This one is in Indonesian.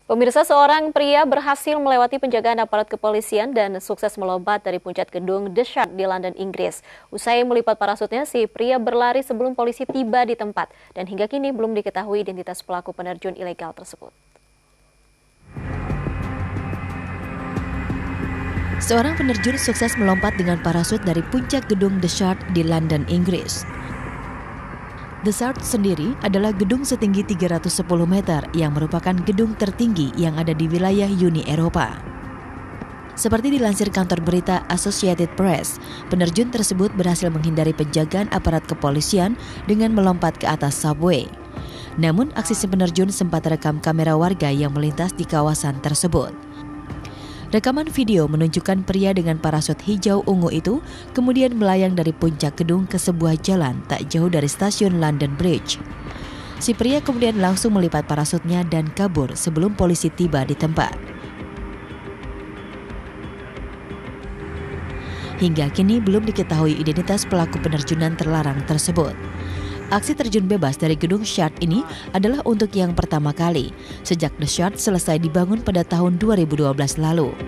Pemirsa, seorang pria berhasil melewati penjagaan aparat kepolisian dan sukses melompat dari puncak gedung The Shard di London, Inggris. Usai melipat parasutnya, si pria berlari sebelum polisi tiba di tempat dan hingga kini belum diketahui identitas pelaku penerjun ilegal tersebut. Seorang penerjun sukses melompat dengan parasut dari puncak gedung The Shard di London, Inggris. The Shard sendiri adalah gedung setinggi 310 meter yang merupakan gedung tertinggi yang ada di wilayah Uni Eropa. Seperti dilansir kantor berita Associated Press, penerjun tersebut berhasil menghindari penjagaan aparat kepolisian dengan melompat ke atas subway. Namun aksi si penerjun sempat terekam kamera warga yang melintas di kawasan tersebut. Rekaman video menunjukkan pria dengan parasut hijau ungu itu kemudian melayang dari puncak gedung ke sebuah jalan tak jauh dari stasiun London Bridge. Si pria kemudian langsung melipat parasutnya dan kabur sebelum polisi tiba di tempat. Hingga kini belum diketahui identitas pelaku penerjunan terlarang tersebut. Aksi terjun bebas dari gedung Shard ini adalah untuk yang pertama kali sejak The Shard selesai dibangun pada tahun 2012 lalu.